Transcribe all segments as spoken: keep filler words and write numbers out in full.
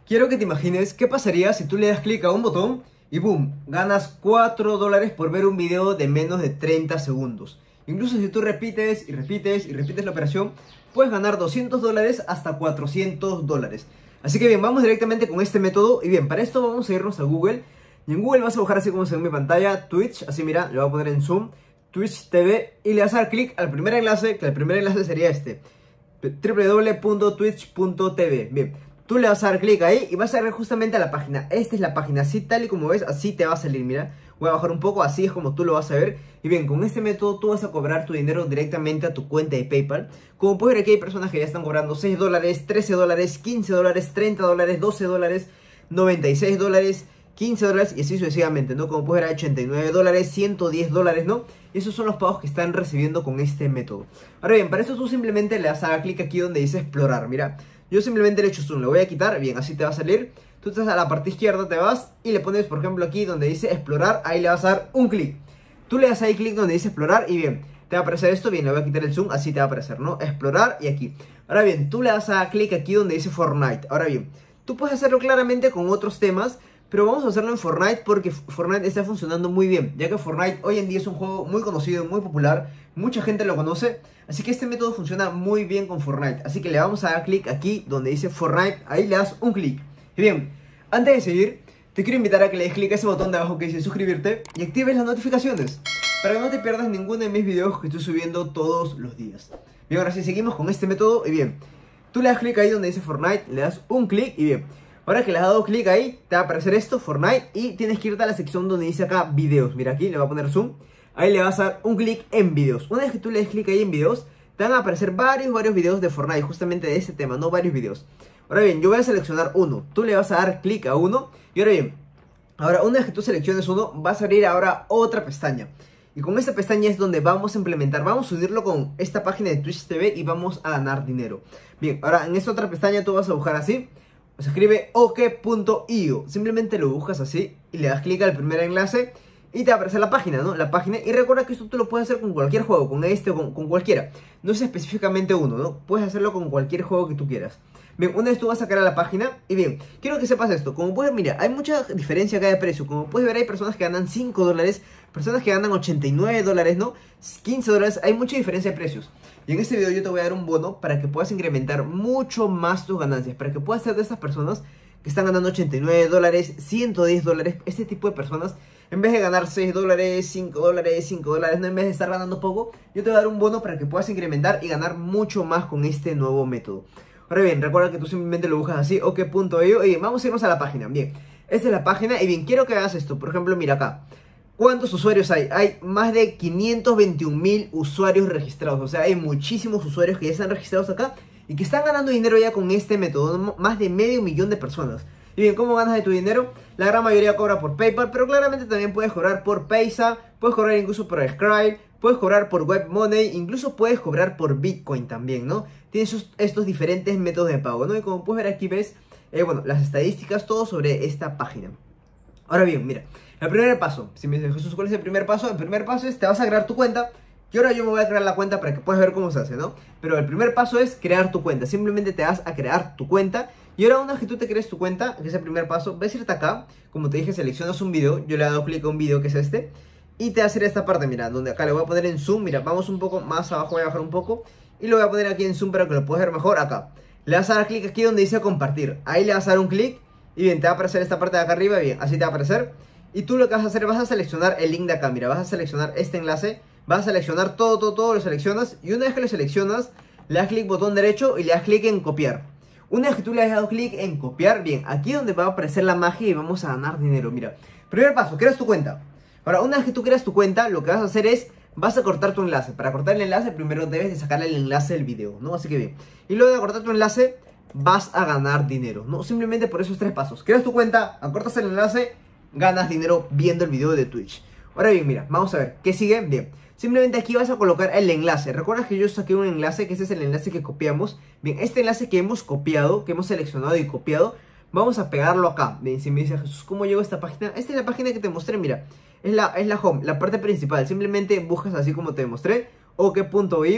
Quiero que te imagines qué pasaría si tú le das clic a un botón y boom, ganas cuatro dólares por ver un video de menos de treinta segundos. Incluso si tú repites y repites y repites la operación, puedes ganar doscientos dólares hasta cuatrocientos dólares. Así que bien, vamos directamente con este método. Y bien, para esto vamos a irnos a Google. Y en Google vas a buscar así como se ve en mi pantalla, Twitch, así mira, le voy a poner en zoom, Twitch T V, y le vas a dar clic al primer enlace, que el primer enlace sería este, doble u doble u doble u punto twitch punto t v. Bien, tú le vas a dar clic ahí y vas a ver justamente a la página. Esta es la página, así tal y como ves, así te va a salir, mira. Voy a bajar un poco, así es como tú lo vas a ver. Y bien, con este método tú vas a cobrar tu dinero directamente a tu cuenta de PayPal. Como puedes ver aquí hay personas que ya están cobrando seis dólares, trece dólares, quince dólares, treinta dólares, doce dólares, noventa y seis dólares, quince dólares y así sucesivamente, ¿no? Como puedes ver, ochenta y nueve dólares, ciento diez dólares, ¿no? Y esos son los pagos que están recibiendo con este método. Ahora bien, para eso tú simplemente le das a dar clic aquí donde dice explorar, mira. Yo simplemente le he hecho zoom, le voy a quitar, bien, así te va a salir. Tú estás a la parte izquierda, te vas y le pones, por ejemplo, aquí donde dice explorar, ahí le vas a dar un clic. Tú le das ahí clic donde dice explorar y bien, te va a aparecer esto, bien, le voy a quitar el zoom, así te va a aparecer, ¿no? Explorar y aquí. Ahora bien, tú le das a clic aquí donde dice Fortnite. Ahora bien, tú puedes hacerlo claramente con otros temas, pero vamos a hacerlo en Fortnite porque Fortnite está funcionando muy bien, ya que Fortnite hoy en día es un juego muy conocido, muy popular, mucha gente lo conoce, así que este método funciona muy bien con Fortnite. Así que le vamos a dar clic aquí donde dice Fortnite, ahí le das un clic. Y bien, antes de seguir, te quiero invitar a que le des clic a ese botón de abajo que dice suscribirte y actives las notificaciones para que no te pierdas ninguno de mis videos que estoy subiendo todos los días. Bien, ahora sí, seguimos con este método y bien, tú le das clic ahí donde dice Fortnite, le das un clic y bien, ahora que le has dado clic ahí, te va a aparecer esto, Fortnite, y tienes que irte a la sección donde dice acá videos. Mira aquí, le voy a poner zoom, ahí le vas a dar un clic en videos. Una vez que tú le des clic ahí en videos, te van a aparecer varios, varios videos de Fortnite, justamente de este tema, no varios videos. Ahora bien, yo voy a seleccionar uno, tú le vas a dar clic a uno, y ahora bien, ahora una vez que tú selecciones uno, vas a abrir ahora otra pestaña. Y con esta pestaña es donde vamos a implementar, vamos a unirlo con esta página de Twitch T V y vamos a ganar dinero. Bien, ahora en esta otra pestaña tú vas a buscar así, se escribe ok punto i o, simplemente lo buscas así y le das clic al primer enlace y te va a aparecer la página, ¿no? La página, y recuerda que esto tú lo puedes hacer con cualquier juego, con este o con, con cualquiera. No es específicamente uno, ¿no? Puedes hacerlo con cualquier juego que tú quieras. Bien, una vez tú vas a crear la página y bien, quiero que sepas esto. Como puedes ver, mira, hay mucha diferencia acá de precio. Como puedes ver, hay personas que ganan cinco dólares, personas que ganan ochenta y nueve dólares, ¿no? quince dólares, hay mucha diferencia de precios. Y en este video yo te voy a dar un bono para que puedas incrementar mucho más tus ganancias, para que puedas ser de estas personas que están ganando ochenta y nueve dólares, ciento diez dólares, este tipo de personas. En vez de ganar seis dólares, cinco dólares, cinco dólares, no, en vez de estar ganando poco, yo te voy a dar un bono para que puedas incrementar y ganar mucho más con este nuevo método. Ahora bien, recuerda que tú simplemente lo buscas así, ok punto i o, y vamos a irnos a la página. Bien, esta es la página y bien, quiero que hagas esto. Por ejemplo, mira acá, ¿cuántos usuarios hay? Hay más de quinientos veintiún mil usuarios registrados, o sea, hay muchísimos usuarios que ya están registrados acá y que están ganando dinero ya con este método, más de medio millón de personas. Y bien, ¿cómo ganas de tu dinero? La gran mayoría cobra por PayPal, pero claramente también puedes cobrar por Paysa, puedes cobrar incluso por Scribe, puedes cobrar por Web Money, incluso puedes cobrar por Bitcoin también, ¿no? Tienes estos, estos diferentes métodos de pago, ¿no? Y como puedes ver aquí ves, eh, bueno, las estadísticas, todo sobre esta página. Ahora bien, mira, el primer paso, si me dices, Jesús, ¿cuál es el primer paso? El primer paso es, te vas a crear tu cuenta. Y ahora yo me voy a crear la cuenta para que puedas ver cómo se hace, ¿no? Pero el primer paso es crear tu cuenta. Simplemente te vas a crear tu cuenta. Y ahora una vez que tú te crees tu cuenta, que es el primer paso, ves a irte acá. Como te dije, seleccionas un video. Yo le he dado clic a un video que es este. Y te va a hacer esta parte, mira, donde acá le voy a poner en zoom. Mira, vamos un poco más abajo, voy a bajar un poco. Y lo voy a poner aquí en zoom para que lo puedas ver mejor acá. Le vas a dar clic aquí donde dice compartir. Ahí le vas a dar un clic. Y bien, te va a aparecer esta parte de acá arriba. Bien, así te va a aparecer. Y tú lo que vas a hacer, vas a seleccionar el link de acá. Mira, vas a seleccionar este enlace. Vas a seleccionar todo, todo, todo, lo seleccionas. Y una vez que lo seleccionas, le das clic botón derecho y le das clic en copiar. Una vez que tú le has dado clic en copiar, bien, aquí es donde va a aparecer la magia y vamos a ganar dinero. Mira, primer paso, creas tu cuenta. Ahora, una vez que tú creas tu cuenta, lo que vas a hacer es, vas a cortar tu enlace. Para cortar el enlace, primero debes de sacarle el enlace del video, ¿no? Así que bien. Y luego de cortar tu enlace, vas a ganar dinero, ¿no? Simplemente por esos tres pasos. Creas tu cuenta, acortas el enlace, ganas dinero viendo el video de Twitch. Ahora bien, mira, vamos a ver, ¿qué sigue? Bien, simplemente aquí vas a colocar el enlace. Recuerda que yo saqué un enlace, que este es el enlace que copiamos. Bien, este enlace que hemos copiado, que hemos seleccionado y copiado, vamos a pegarlo acá. Bien, si me dice Jesús, ¿cómo llego a esta página? Esta es la página que te mostré, mira. Es la, es la home, la parte principal. Simplemente buscas así como te mostré, ok punto i o.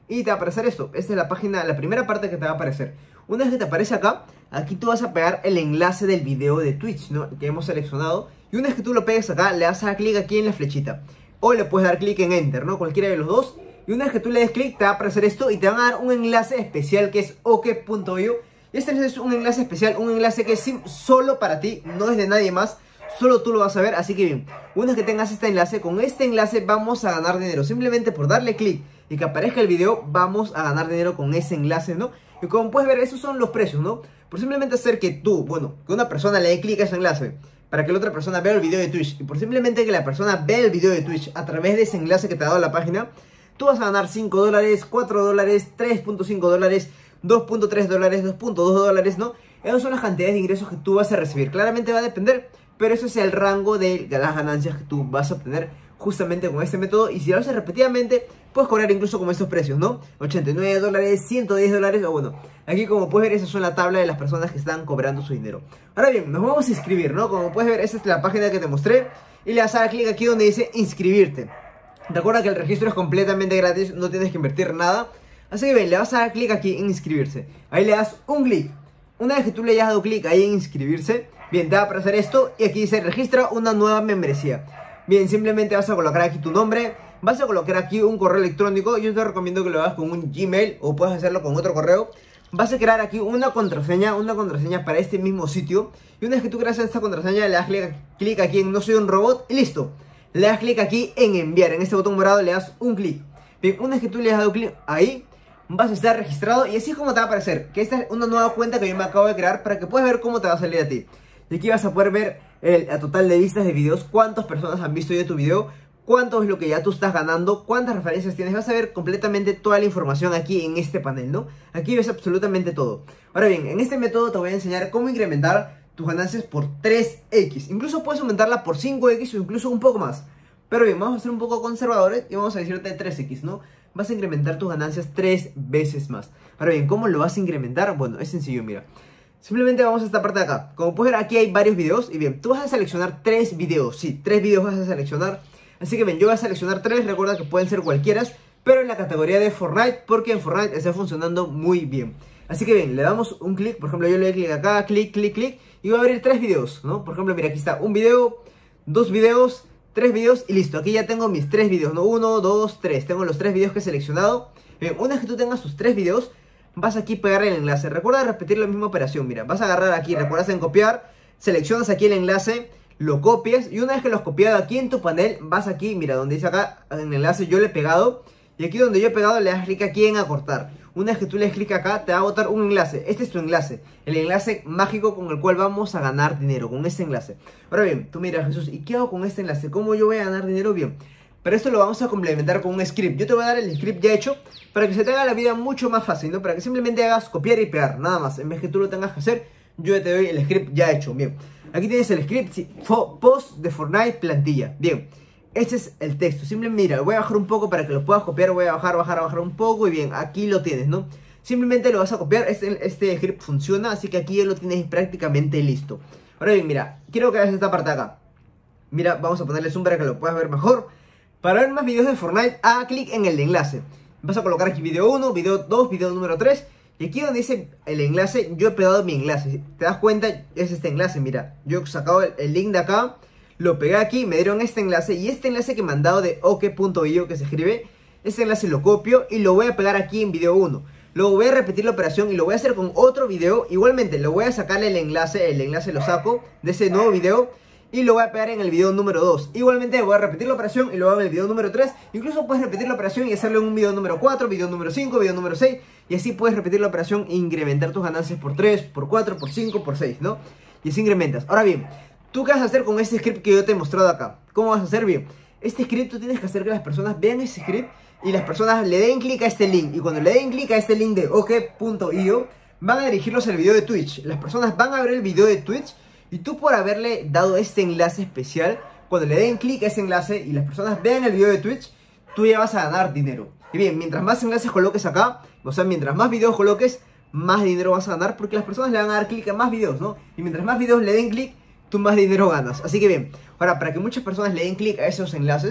y te va a aparecer esto. Esta es la página, la primera parte que te va a aparecer. Una vez que te aparece acá, aquí tú vas a pegar el enlace del video de Twitch, ¿no? Que hemos seleccionado. Y una vez que tú lo pegues acá, le das a dar clic aquí en la flechita. O le puedes dar clic en Enter, ¿no? Cualquiera de los dos. Y una vez que tú le des clic, te va a aparecer esto y te van a dar un enlace especial que es oke punto io. Y este es un enlace especial, un enlace que es solo para ti, no es de nadie más. Solo tú lo vas a ver, así que bien, una vez que tengas este enlace, con este enlace vamos a ganar dinero. Simplemente por darle clic y que aparezca el video, vamos a ganar dinero con ese enlace, ¿no? Y como puedes ver, esos son los precios, ¿no? Por simplemente hacer que tú, bueno, que una persona le dé clic a ese enlace para que la otra persona vea el video de Twitch, y por simplemente que la persona vea el video de Twitch a través de ese enlace que te ha dado la página, tú vas a ganar cinco dólares, cuatro dólares, tres punto cinco dólares, dos punto tres dólares, dos punto dos dólares, ¿no? Esas son las cantidades de ingresos que tú vas a recibir. Claramente va a depender, pero eso es el rango de las ganancias que tú vas a obtener justamente con este método. Y si lo haces repetidamente, puedes cobrar incluso con estos precios, ¿no? ochenta y nueve dólares, ciento diez dólares, o bueno, aquí como puedes ver, esas son la tabla de las personas que están cobrando su dinero. Ahora bien, nos vamos a inscribir, ¿no? Como puedes ver, esta es la página que te mostré. Y le vas a dar clic aquí donde dice inscribirte. Recuerda que el registro es completamente gratis, no tienes que invertir nada. Así que bien, le vas a dar clic aquí en inscribirse. Ahí le das un clic. Una vez que tú le hayas dado clic ahí en inscribirse, bien, te va a aparecer esto y aquí dice registra una nueva membresía. Bien, simplemente vas a colocar aquí tu nombre, vas a colocar aquí un correo electrónico. Yo te recomiendo que lo hagas con un Gmail o puedes hacerlo con otro correo. Vas a crear aquí una contraseña, una contraseña para este mismo sitio. Y una vez que tú creas esta contraseña, le das clic, clic aquí en no soy un robot y listo. Le das clic aquí en enviar, en este botón morado le das un clic. Bien, una vez que tú le has dado clic ahí, vas a estar registrado y así es como te va a aparecer. Que esta es una nueva cuenta que yo me acabo de crear para que puedas ver cómo te va a salir a ti. Y aquí vas a poder ver el a total de vistas de videos, cuántas personas han visto ya tu video, cuánto es lo que ya tú estás ganando, cuántas referencias tienes. Vas a ver completamente toda la información aquí en este panel, ¿no? Aquí ves absolutamente todo. Ahora bien, en este método te voy a enseñar cómo incrementar tus ganancias por tres equis. Incluso puedes aumentarla por cinco equis o incluso un poco más. Pero bien, vamos a ser un poco conservadores y vamos a decirte tres equis, ¿no? Vas a incrementar tus ganancias tres veces más. Ahora bien, ¿cómo lo vas a incrementar? Bueno, es sencillo, mira. Simplemente vamos a esta parte de acá. Como puedes ver, aquí hay varios videos. Y bien, tú vas a seleccionar tres videos. Sí, tres videos vas a seleccionar. Así que bien, yo voy a seleccionar tres. Recuerda que pueden ser cualquiera, pero en la categoría de Fortnite, porque en Fortnite está funcionando muy bien. Así que bien, le damos un clic. Por ejemplo, yo le doy clic acá, clic, clic, clic. Y voy a abrir tres videos, ¿no? Por ejemplo, mira, aquí está un video, dos videos, tres videos y listo. Aquí ya tengo mis tres videos, ¿no? Uno, dos, tres. Tengo los tres videos que he seleccionado. Bien, una vez que tú tengas tus tres videos, vas aquí a pegar el enlace. Recuerda repetir la misma operación, mira. Vas a agarrar aquí, recuerdas en copiar, seleccionas aquí el enlace, lo copias. Y una vez que lo has copiado aquí en tu panel, vas aquí, mira, donde dice acá, en el enlace yo le he pegado. Y aquí donde yo he pegado le das clic aquí en acortar. Una vez que tú le das clic acá, te va a botar un enlace. Este es tu enlace, el enlace mágico con el cual vamos a ganar dinero, con este enlace. Ahora bien, tú miras, Jesús, ¿y qué hago con este enlace? ¿Cómo yo voy a ganar dinero? Bien, pero esto lo vamos a complementar con un script. Yo te voy a dar el script ya hecho para que se te haga la vida mucho más fácil, ¿no? Para que simplemente hagas copiar y pegar, nada más. En vez que tú lo tengas que hacer, yo ya te doy el script ya hecho. Bien, aquí tienes el script, sí, post de Fortnite plantilla. Bien, este es el texto. Simplemente mira, voy a bajar un poco para que lo puedas copiar. Voy a bajar, bajar, bajar un poco y bien, aquí lo tienes, ¿no? Simplemente lo vas a copiar. Este, este script funciona, así que aquí ya lo tienes prácticamente listo. Ahora bien, mira, quiero que hagas esta parte de acá. Mira, vamos a ponerle zoom para que lo puedas ver mejor. Para ver más videos de Fortnite, haga clic en el enlace. Vas a colocar aquí video uno, video dos, video número tres. Y aquí donde dice el enlace, yo he pegado mi enlace. ¿Te das cuenta? Es este enlace, mira. Yo he sacado el, el link de acá, lo pegué aquí, me dieron este enlace. Y este enlace que me han dado de oke punto io, que se escribe, este enlace lo copio y lo voy a pegar aquí en video uno. Luego voy a repetir la operación y lo voy a hacer con otro video. Igualmente, lo voy a sacarle el enlace, el enlace lo saco de ese nuevo video y lo voy a pegar en el video número dos. Igualmente voy a repetir la operación y lo hago en el video número tres. Incluso puedes repetir la operación y hacerlo en un video número cuatro, video número cinco, video número seis. Y así puedes repetir la operación e incrementar tus ganancias por tres, por cuatro, por cinco, por seis, ¿no? Y así incrementas. Ahora bien, ¿tú qué vas a hacer con este script que yo te he mostrado acá? ¿Cómo vas a hacer? Bien, este script tú tienes que hacer que las personas vean ese script y las personas le den clic a este link. Y cuando le den clic a este link de oke punto io, van a dirigirlos al video de Twitch. Las personas van a ver el video de Twitch y tú, por haberle dado este enlace especial, cuando le den clic a ese enlace y las personas vean el video de Twitch, tú ya vas a ganar dinero. Y bien, mientras más enlaces coloques acá, o sea, mientras más videos coloques, más dinero vas a ganar, porque las personas le van a dar clic a más videos, ¿no? Y mientras más videos le den clic, tú más dinero ganas. Así que bien, ahora, para que muchas personas le den clic a esos enlaces,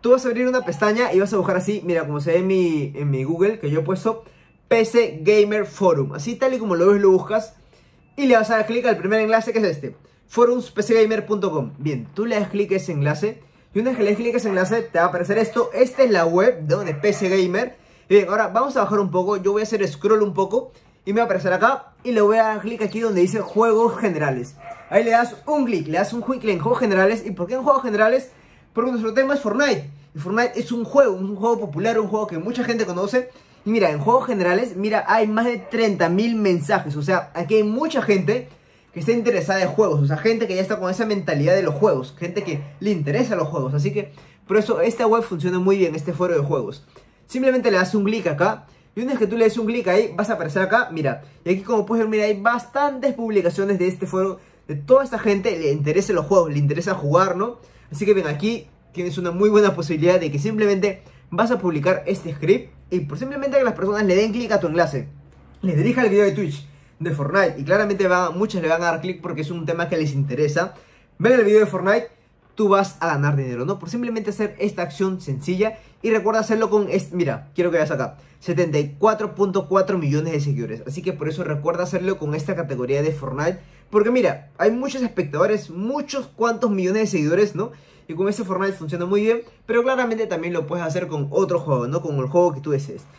tú vas a abrir una pestaña y vas a buscar así, mira, como se ve en mi, en mi Google, que yo he puesto P C Gamer Forum. Así tal y como lo ves, lo buscas y le vas a dar clic al primer enlace, que es este, forums p c gamer punto com. Bien, tú le das clic a ese enlace y una vez que le das clic a ese enlace te va a aparecer esto. Esta es la web, ¿no?, de P C Gamer. Y bien, ahora vamos a bajar un poco, yo voy a hacer scroll un poco y me va a aparecer acá y le voy a dar clic aquí donde dice juegos generales. Ahí le das un clic, le das un clic en juegos generales. ¿Y por qué en juegos generales? Porque nuestro tema es Fortnite. Y Fortnite es un juego, un juego popular, un juego que mucha gente conoce. Y mira, en juegos generales, mira, hay más de treinta mil mensajes. O sea, aquí hay mucha gente que está interesada en juegos. O sea, gente que ya está con esa mentalidad de los juegos. Gente que le interesa los juegos. Así que, por eso, esta web funciona muy bien, este foro de juegos. Simplemente le das un clic acá. Y una vez que tú le des un clic ahí, vas a aparecer acá, mira. Y aquí, como puedes ver, mira, hay bastantes publicaciones de este foro. De toda esta gente le interesa los juegos, le interesa jugar, ¿no? Así que ven, aquí tienes una muy buena posibilidad de que simplemente vas a publicar este script y por simplemente que las personas le den clic a tu enlace, les dirija al video de Twitch de Fortnite y claramente va, muchos le van a dar clic porque es un tema que les interesa. Ven el video de Fortnite, tú vas a ganar dinero, ¿no? Por simplemente hacer esta acción sencilla. Y recuerda hacerlo con, este, mira, quiero que veas acá, setenta y cuatro punto cuatro millones de seguidores. Así que por eso recuerda hacerlo con esta categoría de Fortnite. Porque mira, hay muchos espectadores, muchos cuantos millones de seguidores, ¿no? Y con este Fortnite funciona muy bien. Pero claramente también lo puedes hacer con otro juego, ¿no? Con el juego que tú desees.